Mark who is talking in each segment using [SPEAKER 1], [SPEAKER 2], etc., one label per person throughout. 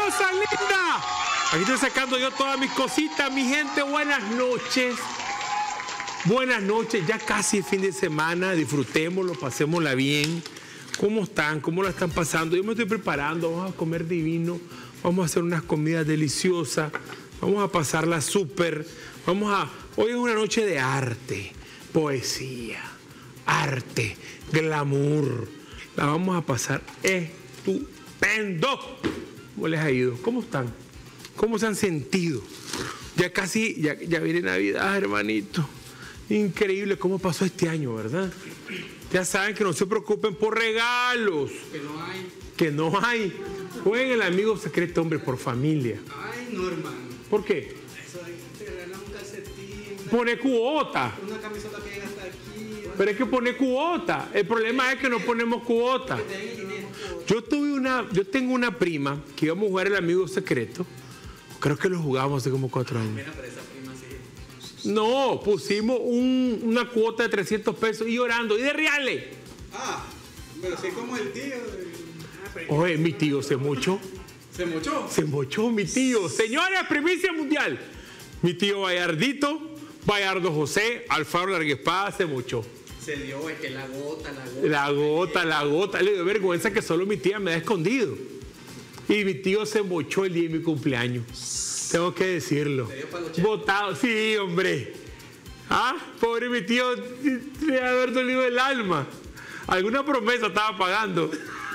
[SPEAKER 1] cosa linda! Aquí estoy sacando yo todas mis cositas, mi gente. Buenas noches. Buenas noches, ya casi fin de semana. Disfrutémoslo, pasémosla bien. ¿Cómo están? ¿Cómo la están pasando? Yo me estoy preparando, vamos a comer divino. Vamos a hacer unas comidas deliciosas. Vamos a pasarla súper. Hoy es una noche de arte, poesía, arte, glamour. La vamos a pasar estupendo. ¿Cómo les ha ido? ¿Cómo están? ¿Cómo se han sentido? Ya casi, ya viene Navidad, hermanito. Increíble cómo pasó este año, ¿verdad? Ya saben que no se preocupen por regalos.
[SPEAKER 2] Que no hay.
[SPEAKER 1] Que no hay. Jueguen el amigo secreto, hombre, por familia.
[SPEAKER 2] Ay, no, hermano.
[SPEAKER 1] ¿Por qué?
[SPEAKER 2] Eso te regalan un calcetín.
[SPEAKER 1] Pone cuota.
[SPEAKER 2] Una camiseta que llega hasta aquí.
[SPEAKER 1] Pero es que pone cuota. El problema es que no ponemos cuota. Yo tengo una prima que íbamos a jugar el amigo secreto. Creo que lo jugamos hace como 4 años.
[SPEAKER 2] Mira, pero esa prima sí.
[SPEAKER 1] No, pusimos una cuota de 300 pesos y llorando. ¿Y de reales?
[SPEAKER 2] Ah, pero sí como el tío.
[SPEAKER 1] Oye, mi tío se mochó.
[SPEAKER 2] ¿Se mochó?
[SPEAKER 1] Se mochó mi tío. Señores, primicia mundial. Mi tío Bayardo José, Alfaro Larguespada, se mochó.
[SPEAKER 2] Se dio, es que la gota.
[SPEAKER 1] La gota. Le dio vergüenza que solo mi tía me da escondido. Y mi tío se mochó el día de mi cumpleaños. Tengo que decirlo. Botado. Sí, hombre. Ah, pobre mi tío, le debe haber dolido el alma. Alguna promesa estaba pagando.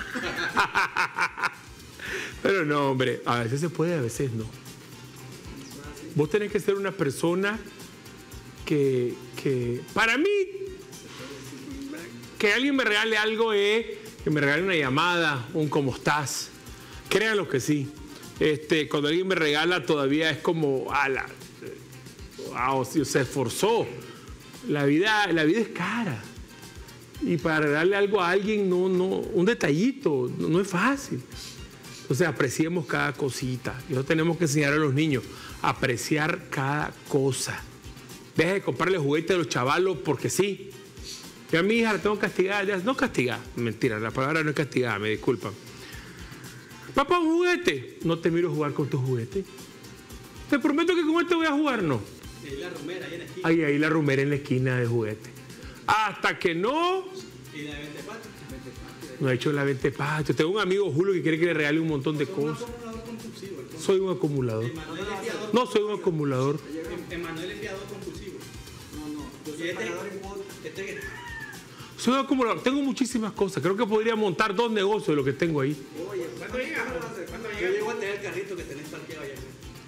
[SPEAKER 1] Pero no, hombre, a veces se puede, a veces no. Vos tenés que ser una persona que para mí, que alguien me regale algo es que me regale una llamada, un ¿cómo estás? Créanlo que sí. Cuando alguien me regala todavía es como, se esforzó. La vida es cara. Y para regalarle algo a alguien, un detallito, no es fácil. Entonces apreciemos cada cosita. Y eso tenemos que enseñar a los niños, a apreciar cada cosa. Deje de comprarle juguetes a los chavalos porque sí. Yo a mi hija la tengo castigada, no castigada, mentira, la palabra no es castigada, me disculpan. Papá, un juguete. No te miro jugar con tus juguetes. Te prometo que con este voy a jugar, no.
[SPEAKER 2] Y la rumera ahí en la esquina.
[SPEAKER 1] Ahí la rumera en la esquina de juguete. Hasta que no.
[SPEAKER 2] ¿Y la de 20 patos?
[SPEAKER 1] No he hecho la 20 patos. Tengo un amigo Julio que quiere que le regale un montón de cosas.
[SPEAKER 2] Un acumulador compulsivo.
[SPEAKER 1] Soy un acumulador.
[SPEAKER 2] Emanuel es fiador.
[SPEAKER 1] No soy un acumulador.
[SPEAKER 2] Emanuel es fiador compulsivo. No. Yo soy pagador en cuota.
[SPEAKER 1] Soy un acumulador. Tengo muchísimas cosas. Creo que podría montar 2 negocios de lo que tengo ahí.
[SPEAKER 2] Oye, ¿cuándo llega? Yo llego a tener el carrito que tenés parqueado allá.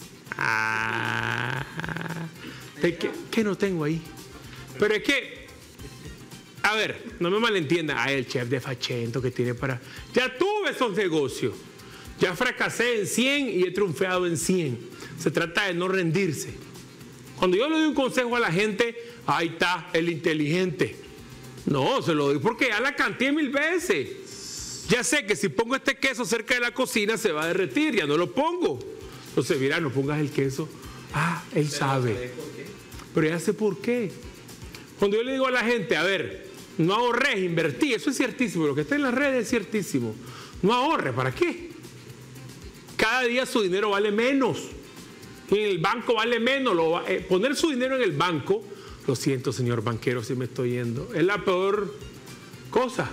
[SPEAKER 1] ¿Qué no tengo ahí? Pero es que, a ver, no me malentiendan. El chef de Fachento que tiene para... Ya tuve esos negocios. Ya fracasé en 100 y he triunfado en 100. Se trata de no rendirse. Cuando yo le doy un consejo a la gente, ahí está el inteligente. No, se lo doy porque ya la canté 1000 veces. Ya sé que si pongo este queso cerca de la cocina se va a derretir, ya no lo pongo. Entonces, mira, no pongas el queso. Él sabe. Pero ya sé por qué. Cuando yo le digo a la gente, a ver, no ahorres, invertí, eso es ciertísimo. Lo que está en las redes es ciertísimo. No ahorres, ¿para qué? Cada día su dinero vale menos. Y en el banco vale menos. Poner su dinero en el banco, lo siento, señor banquero, si me estoy yendo, es la peor cosa.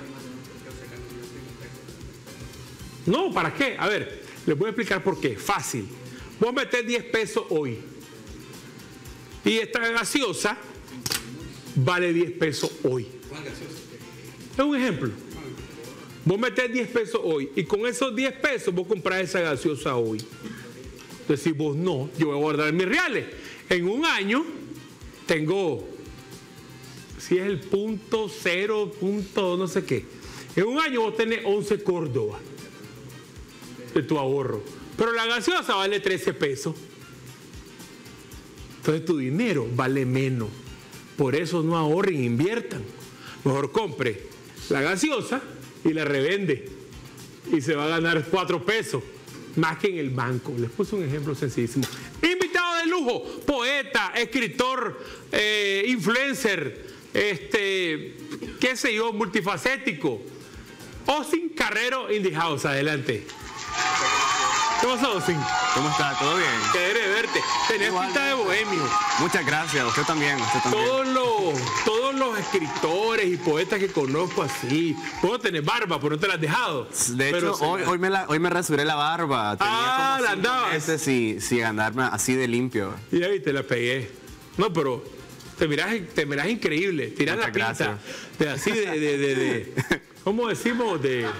[SPEAKER 1] No, ¿para qué? A ver, les voy a explicar por qué. Fácil. Vos metés 10 pesos hoy. Y esta gaseosa vale 10 pesos hoy.
[SPEAKER 2] ¿Cuál gaseosa?
[SPEAKER 1] Es un ejemplo. Vos metés 10 pesos hoy y con esos 10 pesos vos comprás esa gaseosa hoy. Entonces, si vos no, yo voy a guardar mis reales. En un año tengo, si es el punto cero, punto no sé qué. En un año vos tenés 11 Córdoba de tu ahorro. Pero la gaseosa vale 13 pesos. Entonces tu dinero vale menos. Por eso no ahorren, inviertan. Mejor compre la gaseosa y la revende. Y se va a ganar 4 pesos. Más que en el banco. Les puse un ejemplo sencillísimo. Invitado de lujo, poeta, escritor, influencer, qué sé yo, multifacético. Austin Carrero in the house. Adelante. ¿Qué pasó, Sin?
[SPEAKER 3] ¿Cómo está? ¿Todo bien?
[SPEAKER 1] Qué alegre verte. Tenías
[SPEAKER 3] Igual.
[SPEAKER 1] pinta de bohemio.
[SPEAKER 3] Muchas gracias, usted también,
[SPEAKER 1] Todos los escritores y poetas que conozco así, puedo tener barba, pero no te la has dejado.
[SPEAKER 3] De hecho, hoy me rasuré la barba. Tenía como
[SPEAKER 1] la
[SPEAKER 3] 5
[SPEAKER 1] andabas.
[SPEAKER 3] meses sin andarme así de limpio.
[SPEAKER 1] Y ahí te la pegué. No, pero te mirás increíble. Tirás la
[SPEAKER 3] Muchas
[SPEAKER 1] pinta. De así de ¿cómo decimos?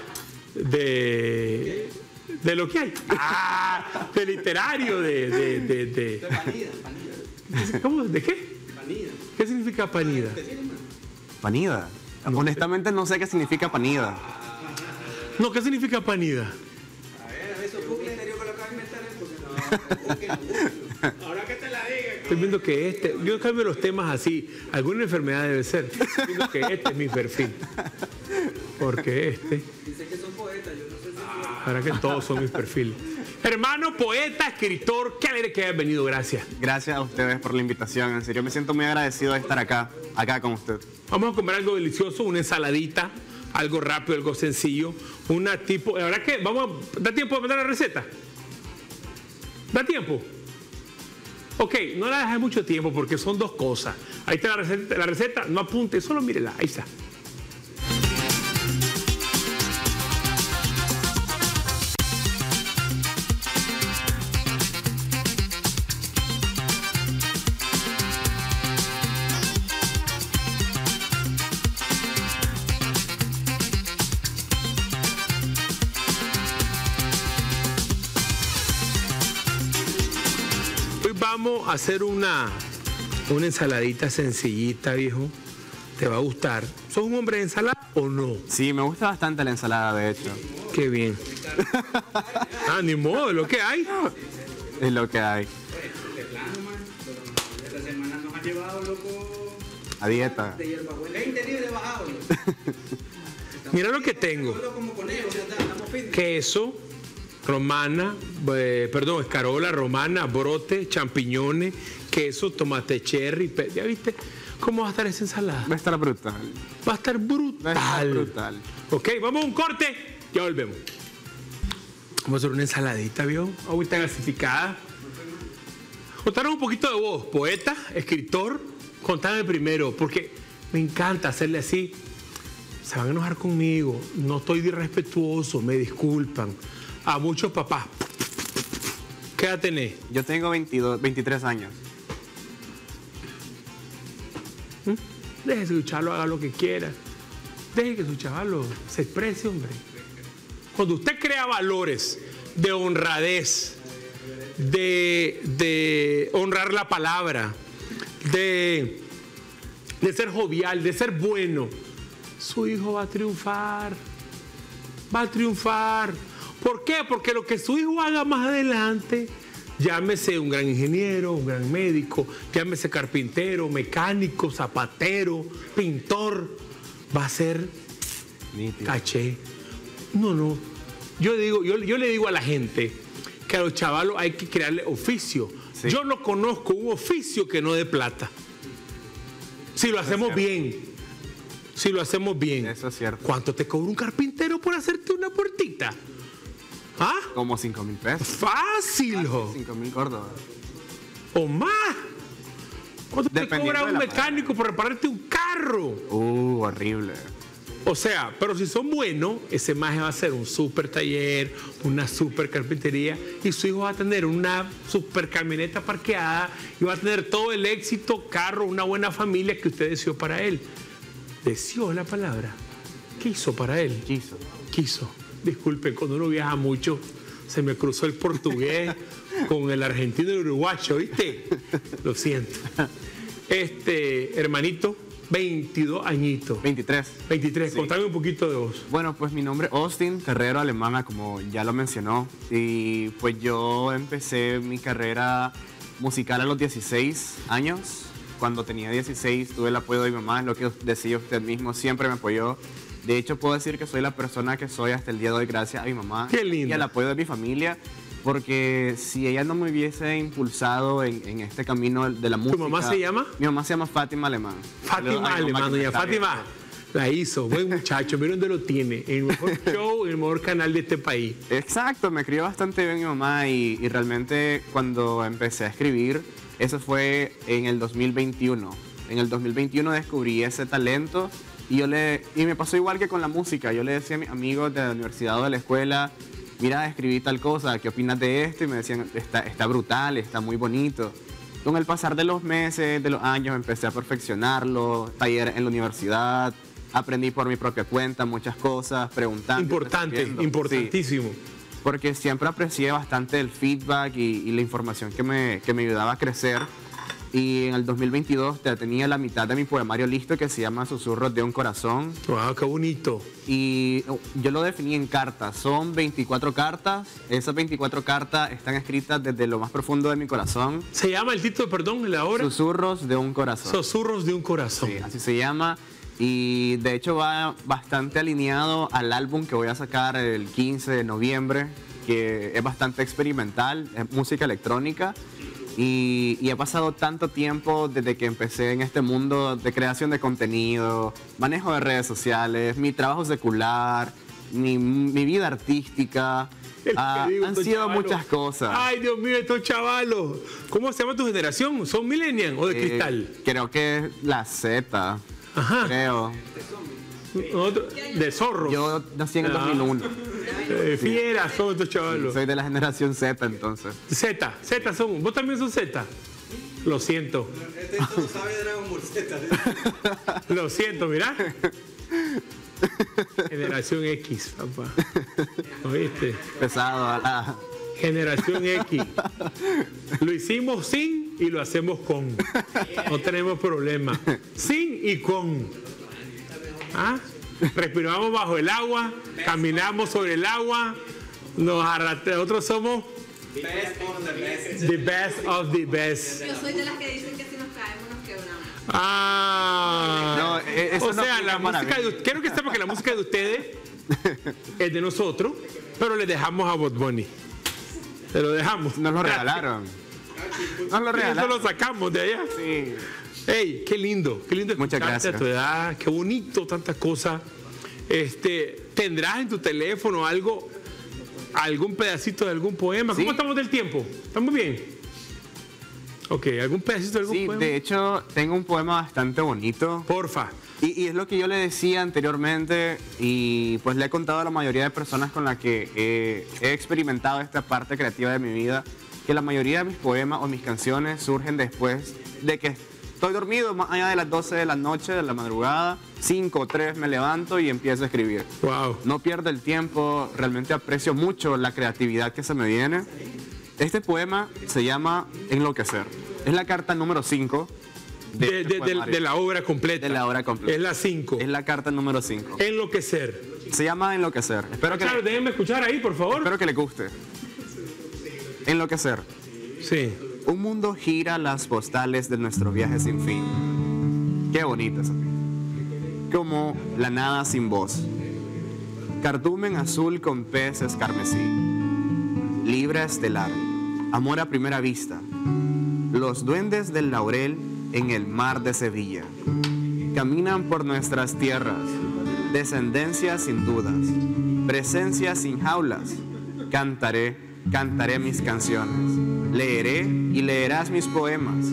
[SPEAKER 1] De lo que hay. De literario,
[SPEAKER 2] De panida.
[SPEAKER 1] ¿Cómo? ¿De qué?
[SPEAKER 2] Panida.
[SPEAKER 1] ¿Qué significa panida?
[SPEAKER 3] ¿Panida? Honestamente no sé qué significa panida.
[SPEAKER 1] No, ¿qué significa panida?
[SPEAKER 2] A ver, eso fue misterio que lo acaba de inventar él, porque no, búsquenlo. Ahora que te la diga.
[SPEAKER 1] Estoy viendo que yo cambio los temas así. Alguna enfermedad debe ser. Estoy viendo que este es mi perfil. Porque
[SPEAKER 2] Dice que son poetas, yo no sé si...
[SPEAKER 1] para que todos son mis perfiles. Hermano, poeta, escritor, qué alegre que hayas venido, gracias.
[SPEAKER 3] Gracias a ustedes por la invitación. En serio, me siento muy agradecido de estar acá con usted.
[SPEAKER 1] Vamos a comer algo delicioso, una ensaladita, algo rápido, algo sencillo. La verdad que ¿da tiempo de mandar la receta? ¿Da tiempo? Ok, no la dejes mucho tiempo porque son dos cosas. Ahí está la receta, no apunte, solo mírela, ahí está. Vamos a hacer una ensaladita sencillita, viejo. Te va a gustar. ¿Sos un hombre de ensalada o no?
[SPEAKER 3] Sí, me gusta bastante la ensalada, de hecho.
[SPEAKER 1] Qué bien. Ni modo, es lo que hay.
[SPEAKER 3] Es lo que hay.
[SPEAKER 2] De plano, man. Esta semana nos ha llevado, loco,
[SPEAKER 3] A dieta.
[SPEAKER 2] de hierbabuena. 20 libras bajado.
[SPEAKER 1] Mira lo que tengo.
[SPEAKER 2] Solo como conejos, ya está, estamos fitness.
[SPEAKER 1] Queso, romana, escarola, romana, brote, champiñones, queso, tomate cherry. ¿Ya viste cómo va a estar esa ensalada?
[SPEAKER 3] Va a estar brutal.
[SPEAKER 1] Va a estar brutal.
[SPEAKER 3] Va a estar brutal.
[SPEAKER 1] Ok, vamos a un corte. Ya volvemos. Vamos a hacer una ensaladita, ¿vio? Agüita gasificada. Contanos un poquito de vos, poeta, escritor. Contame primero, porque me encanta hacerle así. Se van a enojar conmigo. No estoy irrespetuoso, me disculpan. A muchos papás. ¿Qué edad tenés?
[SPEAKER 3] Yo tengo 23 años.
[SPEAKER 1] Deje que su chalo haga lo que quiera. Deje que su chavalo se exprese, hombre. Cuando usted crea valores de honradez, de honrar la palabra, de ser jovial, de ser bueno, su hijo va a triunfar. Va a triunfar. ¿Por qué? Porque lo que su hijo haga más adelante, llámese un gran ingeniero, un gran médico, llámese carpintero, mecánico, zapatero, pintor, va a ser
[SPEAKER 3] Nítido.
[SPEAKER 1] caché. No. Yo le digo a la gente que a los chavalos hay que crearle oficio.
[SPEAKER 3] Sí.
[SPEAKER 1] Yo no conozco un oficio que no dé plata. Si lo hacemos bien. Si lo hacemos bien.
[SPEAKER 3] Eso es cierto.
[SPEAKER 1] ¿Cuánto te cobra un carpintero por hacerte una puertita? ¿Ah?
[SPEAKER 3] Como 5,000 pesos.
[SPEAKER 1] Fácil, jo.
[SPEAKER 3] 5,000 córdobas.
[SPEAKER 1] O más. ¿Cuánto te
[SPEAKER 3] Dependiendo
[SPEAKER 1] cobra
[SPEAKER 3] de
[SPEAKER 1] un
[SPEAKER 3] la
[SPEAKER 1] mecánico por repararte un carro?
[SPEAKER 3] Horrible.
[SPEAKER 1] O sea, pero si son buenos, ese maje va a ser un super taller, una super carpintería, y su hijo va a tener una super camioneta parqueada y va a tener todo el éxito, carro, una buena familia que usted deseó para él. Deseó la palabra. Quiso para él. Quiso. Disculpen, cuando uno viaja mucho, se me cruzó el portugués con el argentino y el uruguayo, ¿viste? Lo siento. Hermanito, 22 añitos.
[SPEAKER 3] 23.
[SPEAKER 1] 23,
[SPEAKER 3] Sí.
[SPEAKER 1] contame un poquito de vos.
[SPEAKER 3] Bueno, pues mi nombre es Austin, carrero alemana, como ya lo mencionó. Y pues yo empecé mi carrera musical a los 16 años. Cuando tenía 16 tuve el apoyo de mi mamá, es lo que decía usted mismo, siempre me apoyó. De hecho, puedo decir que soy la persona que soy hasta el día de hoy gracias a mi mamá.
[SPEAKER 1] Qué lindo.
[SPEAKER 3] Y al apoyo de mi familia, porque si ella no me hubiese impulsado en este camino de la música...
[SPEAKER 1] mamá se llama?
[SPEAKER 3] Mi mamá se llama Fátima Alemán. Saludos
[SPEAKER 1] Fátima
[SPEAKER 3] a mi mamá
[SPEAKER 1] Alemán,
[SPEAKER 3] que me
[SPEAKER 1] doña
[SPEAKER 3] está
[SPEAKER 1] Fátima.
[SPEAKER 3] viendo.
[SPEAKER 1] La hizo, buen muchacho, mira dónde lo tiene, en el mejor show, en el mejor canal de este país.
[SPEAKER 3] Exacto, me crió bastante bien mi mamá y realmente cuando empecé a escribir, eso fue en el 2021. En el 2021 descubrí ese talento y me pasó igual que con la música. Yo le decía a mis amigos de la universidad o de la escuela, mira, escribí tal cosa, ¿qué opinas de esto? Y me decían, está brutal, está muy bonito. Con el pasar de los meses, de los años, empecé a perfeccionarlo, taller en la universidad, aprendí por mi propia cuenta muchas cosas, preguntando.
[SPEAKER 1] Importantísimo.
[SPEAKER 3] Sí, porque siempre aprecié bastante el feedback y la información que me ayudaba a crecer. Y en el 2022 ya tenía la mitad de mi poemario listo que se llama Susurros de un Corazón.
[SPEAKER 1] ¡Wow, qué bonito!
[SPEAKER 3] Y yo lo definí en cartas. Son 24 cartas. Esas 24 cartas están escritas desde lo más profundo de mi corazón.
[SPEAKER 1] ¿Se llama el título, perdón, en la obra?
[SPEAKER 3] Susurros de un Corazón.
[SPEAKER 1] Susurros de un Corazón.
[SPEAKER 3] Sí, así se llama. Y de hecho va bastante alineado al álbum que voy a sacar el 15 de noviembre, que es bastante experimental, es música electrónica. Y he pasado tanto tiempo desde que empecé en este mundo de creación de contenido, manejo de redes sociales, mi trabajo secular, mi vida artística. Han sido muchas cosas.
[SPEAKER 1] Ay, Dios mío, estos chavalos. ¿Cómo se llama tu generación? ¿Son millennials o de cristal?
[SPEAKER 3] Creo que es la Z.
[SPEAKER 1] Ajá.
[SPEAKER 3] Creo.
[SPEAKER 1] De zorros.
[SPEAKER 3] Yo nací en el 2001.
[SPEAKER 1] Fieras son estos chavalos.
[SPEAKER 3] Soy de la generación Z, entonces.
[SPEAKER 1] Z son. ¿Vos también sos Z? Lo siento.
[SPEAKER 2] Este no sabe de Dragon Ball Z.
[SPEAKER 1] Lo siento, mirá. Generación X, papá. ¿Oíste?
[SPEAKER 3] Pesado.
[SPEAKER 1] Generación X. Lo hicimos sin y lo hacemos con. No tenemos problema. Sin y con. ¿Ah? Respiramos bajo el agua, caminamos sobre el agua, nosotros somos the best of the best.
[SPEAKER 4] Yo soy de las que dicen que si nos caemos nos quebramos.
[SPEAKER 1] Ah,
[SPEAKER 3] No, eso
[SPEAKER 1] o sea, la música quiero que sepan que la música de ustedes es de nosotros, pero le dejamos a Bad Bunny. Se lo dejamos.
[SPEAKER 3] Nos lo regalaron.
[SPEAKER 1] Eso lo sacamos de allá.
[SPEAKER 3] Sí.
[SPEAKER 1] Ey, qué lindo
[SPEAKER 3] Muchas gracias.
[SPEAKER 1] A tu edad, qué bonito, tantas cosas. ¿Tendrás en tu teléfono algún pedacito de algún poema? ¿Cómo estamos del tiempo? ¿Estamos bien? Ok, ¿algún pedacito de algún poema?
[SPEAKER 3] Sí, de hecho, tengo un poema bastante bonito.
[SPEAKER 1] Porfa.
[SPEAKER 3] Y es lo que yo le decía anteriormente y pues le he contado a la mayoría de personas con las que he experimentado esta parte creativa de mi vida, que la mayoría de mis poemas o mis canciones surgen después de que estoy dormido, más allá de las 12 de la noche, de la madrugada, 5 o 3 me levanto y empiezo a escribir.
[SPEAKER 1] Wow.
[SPEAKER 3] No pierdo el tiempo, realmente aprecio mucho la creatividad que se me viene. Este poema se llama Enloquecer. Es la carta número 5
[SPEAKER 1] de la obra completa.
[SPEAKER 3] De la obra completa.
[SPEAKER 1] Es la 5.
[SPEAKER 3] Es la carta número 5.
[SPEAKER 1] Enloquecer.
[SPEAKER 3] Se llama Enloquecer.
[SPEAKER 1] Claro, déjenme escuchar ahí, por favor.
[SPEAKER 3] Espero que le guste. Enloquecer.
[SPEAKER 1] Sí.
[SPEAKER 3] Un mundo gira las postales de nuestro viaje sin fin. Qué bonito eso. Como la nada sin voz. Cardumen azul con peces carmesí. Libra estelar. Amor a primera vista. Los duendes del laurel en el mar de Sevilla. Caminan por nuestras tierras. Descendencia sin dudas. Presencia sin jaulas. Cantaré mis canciones. Leeré y leerás mis poemas.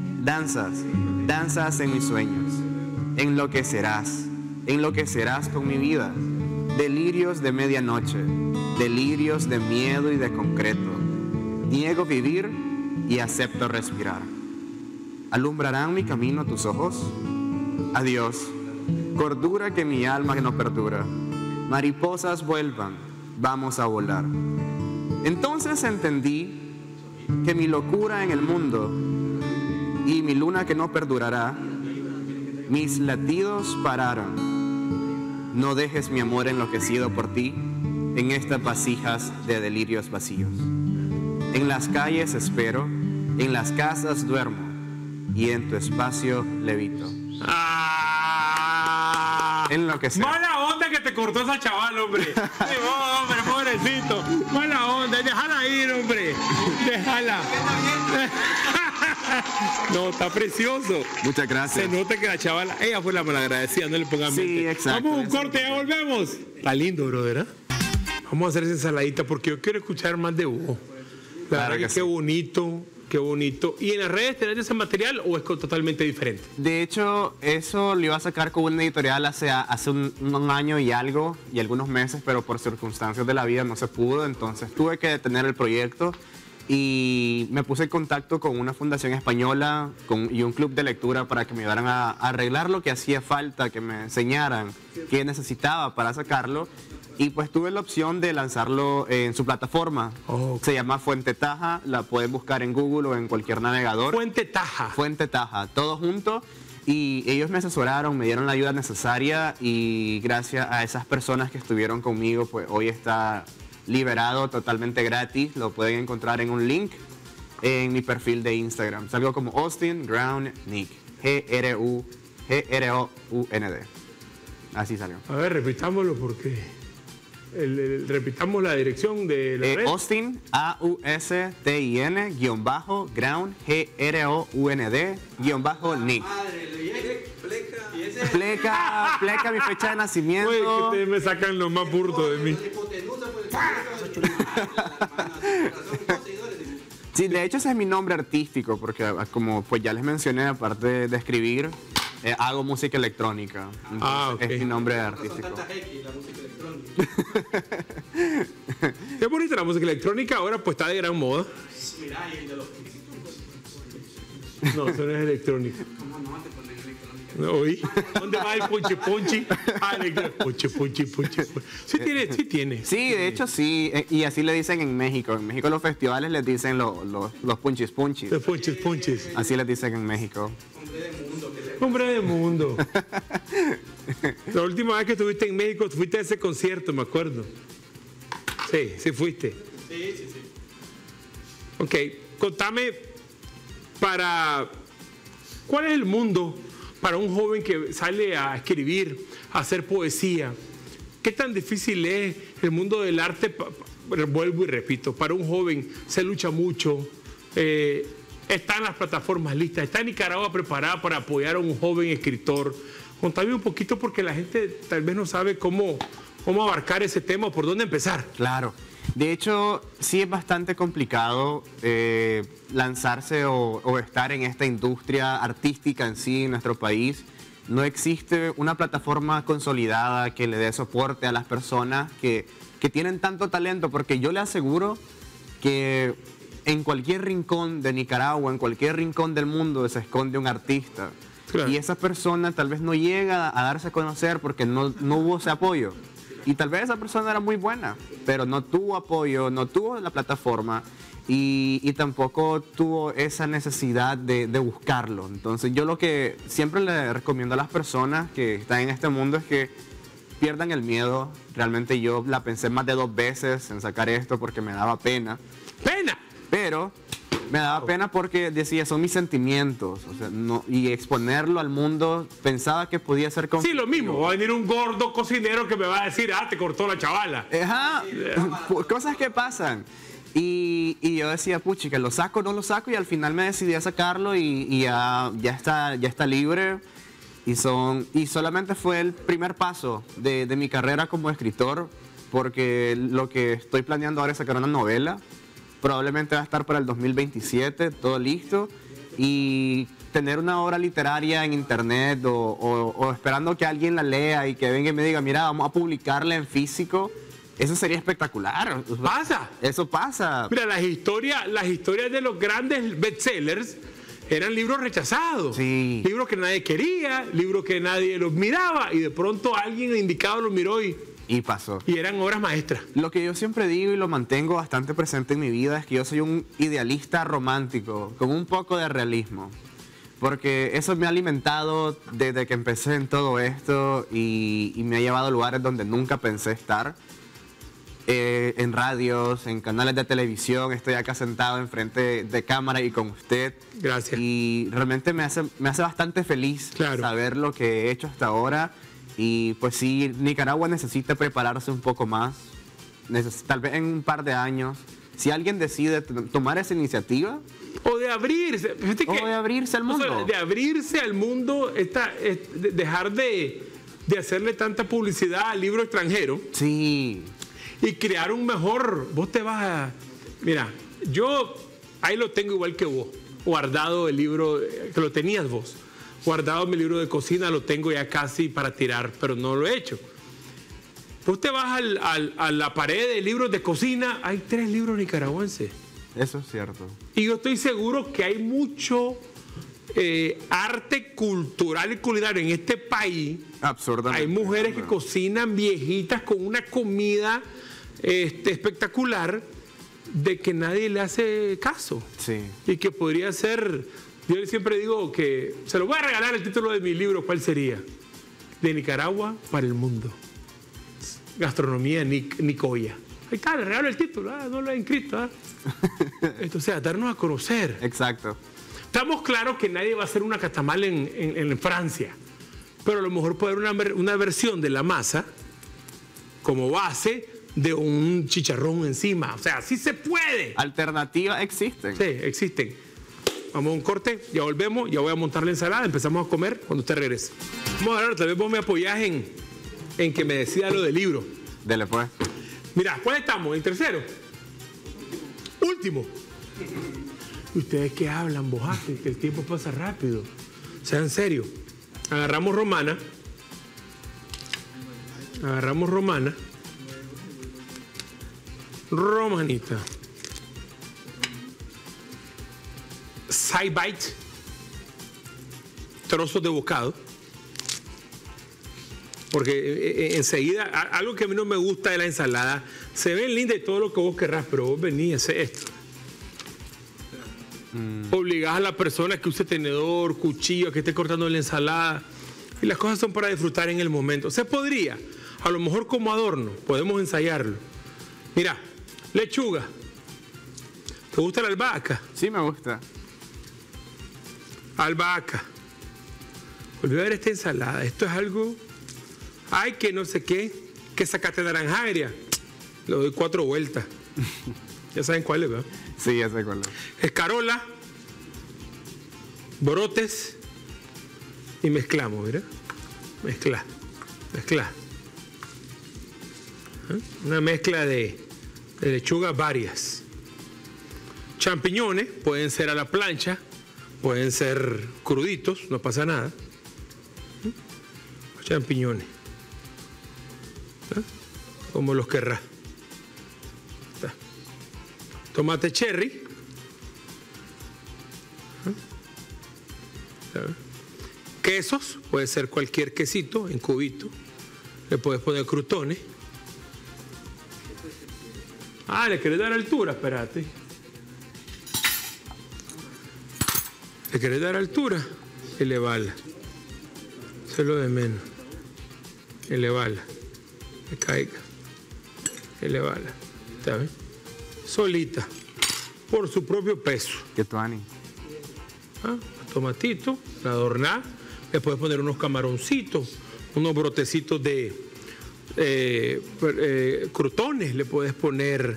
[SPEAKER 3] Danzas en mis sueños. Enloquecerás con mi vida. Delirios de medianoche, delirios de miedo y de concreto. Niego vivir y acepto respirar. ¿Alumbrarán mi camino tus ojos? Adiós, cordura que mi alma no perdura. Mariposas vuelvan, vamos a volar. Entonces entendí que mi locura en el mundo y mi luna que no perdurará, mis latidos pararon. No dejes mi amor enloquecido por ti en estas vasijas de delirios vacíos. En las calles espero, en las casas duermo y en tu espacio levito. Enloquecer.
[SPEAKER 1] Mala onda que te cortó esa chaval, hombre. Ay, hombre, pobrecito. Mala onda. Déjala ir, hombre. Déjala. No, está precioso.
[SPEAKER 3] Muchas
[SPEAKER 1] Se
[SPEAKER 3] gracias.
[SPEAKER 1] nota que la chavala, ella fue la malagradecida, no le pongan
[SPEAKER 3] Sí,
[SPEAKER 1] mente.
[SPEAKER 3] exacto.
[SPEAKER 1] Vamos a un corte, ya volvemos. Está lindo, brother, ¿eh? Vamos a hacer esa ensaladita porque yo quiero escuchar más de vos. La
[SPEAKER 3] Claro
[SPEAKER 1] verdad
[SPEAKER 3] que
[SPEAKER 1] que
[SPEAKER 3] sí.
[SPEAKER 1] qué bonito, qué bonito. ¿Y en las redes tenés ese material o es totalmente diferente?
[SPEAKER 3] De hecho, eso lo iba a sacar con una editorial hace un año y algo, y algunos meses, pero por circunstancias de la vida no se pudo, entonces tuve que detener el proyecto y me puse en contacto con una fundación española y un club de lectura para que me ayudaran a arreglar lo que hacía falta, que me enseñaran qué necesitaba para sacarlo. Y pues tuve la opción de lanzarlo en su plataforma.
[SPEAKER 1] Oh.
[SPEAKER 3] Se llama Fuente Taja, la pueden buscar en Google o en cualquier navegador.
[SPEAKER 1] Fuente Taja.
[SPEAKER 3] Fuente Taja, todo junto. Y ellos me asesoraron, me dieron la ayuda necesaria y gracias a esas personas que estuvieron conmigo, pues hoy está liberado totalmente gratis. Lo pueden encontrar en un link en mi perfil de Instagram. Salgo como Austin Ground Nick. G-R-O-U-N-D. Así salió.
[SPEAKER 1] A ver, repitámoslo porque... repitamos la dirección de la red.
[SPEAKER 3] Austin, A-U-S-T-I-N, guión bajo, Ground, G-R-O-U-N-D, guión bajo, Nick.
[SPEAKER 2] Madre, le dije, pleca. Y ese
[SPEAKER 3] Pleca mi fecha de nacimiento.
[SPEAKER 1] Oye, que ustedes me sacan lo más burdo de mí.
[SPEAKER 2] la hipotenusa, pues, son seguidores.
[SPEAKER 3] Sí, de hecho ese es mi nombre artístico, porque como pues ya les mencioné, aparte de escribir, hago música electrónica. Entonces,
[SPEAKER 1] Ok.
[SPEAKER 3] es mi nombre
[SPEAKER 2] Son
[SPEAKER 3] artístico.
[SPEAKER 2] tantas X, la música electrónica.
[SPEAKER 1] Qué bonita la música electrónica, ahora pues está de gran moda.
[SPEAKER 2] Mirá, y el de los
[SPEAKER 1] No, eso no es electrónica.
[SPEAKER 2] ¿cómo no te ponen electrónica?
[SPEAKER 1] ¿No oí? ¿Dónde va el ponche ponche? Ah, ponche ponche ponche. Sí tiene, sí tiene.
[SPEAKER 3] Sí, de hecho sí, y así le dicen en México. En México los festivales les dicen los punchis punchis.
[SPEAKER 1] Los ponches ponches.
[SPEAKER 3] Así les dicen en México.
[SPEAKER 1] Hombre de mundo. La última vez que estuviste en México, fuiste a ese concierto, me acuerdo. Sí, sí fuiste.
[SPEAKER 2] Sí, sí, sí.
[SPEAKER 1] Ok, contame ¿cuál es el mundo para un joven que sale a escribir, a hacer poesía? ¿Qué tan difícil es el mundo del arte? Vuelvo y repito, para un joven se lucha mucho. Están las plataformas listas, está Nicaragua preparada para apoyar a un joven escritor. Contame un poquito porque la gente tal vez no sabe cómo abarcar ese tema o por dónde empezar.
[SPEAKER 3] Claro. De hecho, sí es bastante complicado lanzarse o estar en esta industria artística en sí en nuestro país. No existe una plataforma consolidada que le dé soporte a las personas que tienen tanto talento, porque yo le aseguro que en cualquier rincón de Nicaragua, en cualquier rincón del mundo se esconde un artista.
[SPEAKER 1] Claro.
[SPEAKER 3] Y esa persona tal vez no llega a darse a conocer porque no hubo ese apoyo. Y tal vez esa persona era muy buena, pero no tuvo apoyo, no tuvo la plataforma y tampoco tuvo esa necesidad de buscarlo. Entonces yo lo que siempre le recomiendo a las personas que están en este mundo es que pierdan el miedo. Realmente yo la pensé más de 2 veces en sacar esto porque me daba pena.
[SPEAKER 1] ¡Pena!
[SPEAKER 3] Pero me daba pena porque decía, son mis sentimientos, o sea, y exponerlo al mundo, pensaba que podía ser
[SPEAKER 1] Sí, lo mismo. Va a venir un gordo cocinero que me va a decir, te cortó la chavala.
[SPEAKER 3] Ajá, cosas que pasan. Y yo decía, puchica, ¿lo saco o no lo saco? Y al final me decidí a sacarlo y ya está libre. Y solamente fue el primer paso de mi carrera como escritor, porque lo que estoy planeando ahora es sacar una novela. Probablemente va a estar para el 2027, todo listo. Y tener una obra literaria en internet o esperando que alguien la lea y que venga y me diga, mira, vamos a publicarla en físico, eso sería espectacular.
[SPEAKER 1] ¿Pasa?
[SPEAKER 3] Eso pasa.
[SPEAKER 1] Mira, las historias de los grandes bestsellers eran libros rechazados.
[SPEAKER 3] Sí.
[SPEAKER 1] Libros que nadie quería, libros que nadie los miraba y de pronto alguien indicado los miró y
[SPEAKER 3] pasó.
[SPEAKER 1] eran obras maestras.
[SPEAKER 3] Lo que yo siempre digo y lo mantengo bastante presente en mi vida es que yo soy un idealista romántico, con un poco de realismo. Porque eso me ha alimentado desde que empecé en todo esto y me ha llevado a lugares donde nunca pensé estar. En radios, en canales de televisión, estoy acá sentado enfrente de cámara y con usted.
[SPEAKER 1] Gracias.
[SPEAKER 3] Y realmente me hace bastante feliz saber lo que he hecho hasta ahora. Y pues sí, Nicaragua necesita prepararse un poco más. Tal vez en un par de años si alguien decide tomar esa iniciativa,
[SPEAKER 1] O de abrirse. Fíjate
[SPEAKER 3] o de abrirse al mundo.
[SPEAKER 1] O sea, de abrirse al mundo, dejar de hacerle tanta publicidad al libro extranjero
[SPEAKER 3] Sí,
[SPEAKER 1] y crear un mejor. Vos te vas a. Mira, yo ahí lo tengo igual que vos, guardado el libro, que lo tenías vos. Guardado mi libro de cocina, lo tengo ya casi para tirar, pero no lo he hecho. Vos te vas a la pared de libros de cocina, hay 3 libros nicaragüenses.
[SPEAKER 3] eso es cierto.
[SPEAKER 1] Y yo estoy seguro que hay mucho arte cultural y culinario en este país.
[SPEAKER 3] Absurdamente.
[SPEAKER 1] Hay mujeres que cocinan viejitas con una comida espectacular de que nadie le hace caso.
[SPEAKER 3] Sí.
[SPEAKER 1] Y que podría ser, yo siempre digo que se lo voy a regalar el título de mi libro, ¿cuál sería? De Nicaragua para el mundo. Gastronomía Nicoya. Ahí está, le regalo el título, no lo he inscrito. Entonces, darnos a conocer.
[SPEAKER 3] Exacto.
[SPEAKER 1] Estamos claros que nadie va a hacer una catamal en Francia, pero a lo mejor puede haber una versión de la masa como base de un chicharrón encima. O sea, sí se puede.
[SPEAKER 3] Alternativas existen.
[SPEAKER 1] Sí, existen. Vamos a un corte, ya volvemos, ya voy a montar la ensalada, empezamos a comer cuando usted regrese. Vamos a ver, tal vez vos me apoyás en que me decida lo del libro.
[SPEAKER 3] Dele pues.
[SPEAKER 1] Mira, ¿cuál estamos? ¿En tercero? Último. ¿Y ustedes qué hablan, bojaste? Que el tiempo pasa rápido. Sean serios. Agarramos romana. Romanita. Side bite. Trozos de bocado. Porque enseguida, algo que a mí no me gusta de la ensalada, se ven linda y todo lo que vos querrás, pero vos venís a hacer esto. Obligás a la persona que use tenedor, cuchillo, que esté cortando la ensalada. Y las cosas son para disfrutar en el momento. Se podría, a lo mejor como adorno, podemos ensayarlo. Mira, lechuga. ¿Te gusta la albahaca?
[SPEAKER 3] Sí, me gusta.
[SPEAKER 1] Albahaca. Volví a ver esta ensalada. Esto es algo... Ay, que no sé qué. Que sacate naranja agria. Le doy 4 vueltas. Ya saben cuál es, ¿verdad?
[SPEAKER 3] Sí, ya sé cuál es.
[SPEAKER 1] Escarola, brotes y mezclamos, ¿verdad? Mezcla. Una mezcla de lechugas varias. Champiñones pueden ser a la plancha, pueden ser cruditos, no pasa nada. Champiñones. Como los querrás. Tomate cherry. Quesos, puede ser cualquier quesito en cubito. Le puedes poner crutones. Ah, le querés dar altura, espérate. Le querés dar altura, elevala. Eso es lo de menos. Elevala. Que caiga. Elevala. ¿Está bien? Solita, por su propio peso.
[SPEAKER 3] Que tuani.
[SPEAKER 1] Tomatito, la adornás, le puedes poner unos camaroncitos, unos brotecitos de crutones, le puedes poner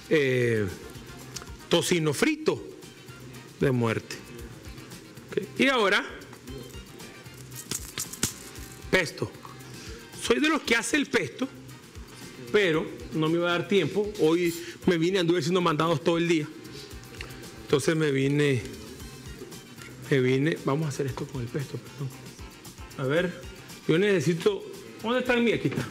[SPEAKER 1] tocino frito de muerte. Okay. Y ahora, pesto. Soy de los que hace el pesto, pero no me iba a dar tiempo. Hoy anduve haciendo mandados todo el día. Entonces me vine, vamos a hacer esto con el pesto, perdón. A ver, yo necesito, ¿dónde está el mío? Aquí está.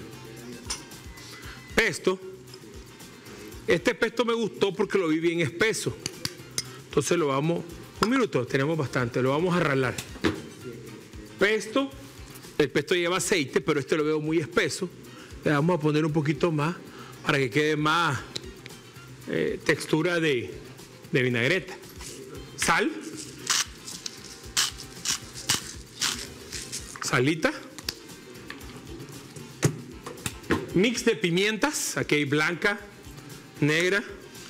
[SPEAKER 1] Pesto. Este pesto me gustó porque lo vi bien espeso. Entonces lo vamos, un minuto, tenemos bastante, lo vamos a ralar. Pesto, el pesto lleva aceite, pero este lo veo muy espeso. Le vamos a poner un poquito más para que quede más textura de vinagreta. Sal. Salita. Mix de pimientas. Aquí hay blanca, negra.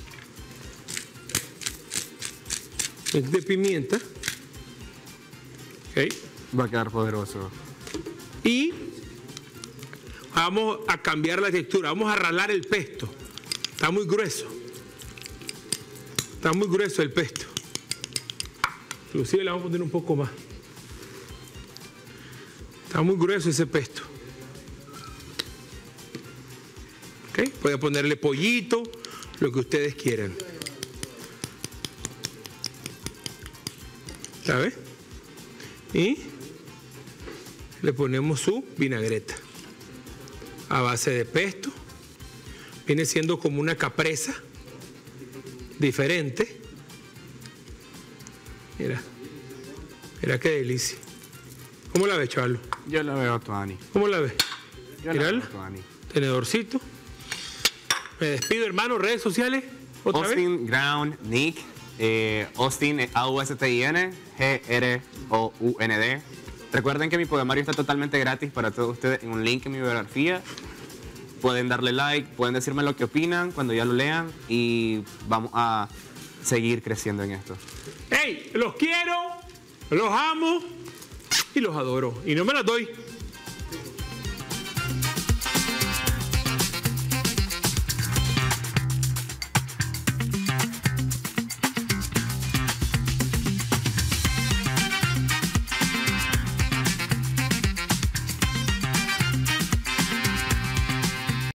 [SPEAKER 1] Mix de pimienta. Okay.
[SPEAKER 3] Va a quedar poderoso.
[SPEAKER 1] Y vamos a cambiar la textura. Vamos a ralar el pesto. Está muy grueso. Está muy grueso el pesto. Inclusive le vamos a poner un poco más. Está muy grueso ese pesto. ¿Ok? Pueden ponerle pollito, lo que ustedes quieran. ¿Sabes? Y le ponemos su vinagreta a base de pesto. Viene siendo como una capresa diferente. Mira, mira qué delicia. ¿Cómo la ves, chaval?
[SPEAKER 3] Yo la veo, Tuani.
[SPEAKER 1] ¿Cómo la ves?
[SPEAKER 3] Yo la
[SPEAKER 1] Mírala.
[SPEAKER 3] veo, Tuani.
[SPEAKER 1] Tenedorcito. Me despido, hermano. Redes sociales. ¿Otra vez?
[SPEAKER 3] Austin Ground Nick. Austin AUSTIN GROUND. Recuerden que mi poemario está totalmente gratis para todos ustedes en un link en mi biografía. Pueden darle like, pueden decirme lo que opinan cuando ya lo lean y vamos a seguir creciendo en esto.
[SPEAKER 1] ¡Hey! Los quiero, los amo y los adoro. Y no me las doy.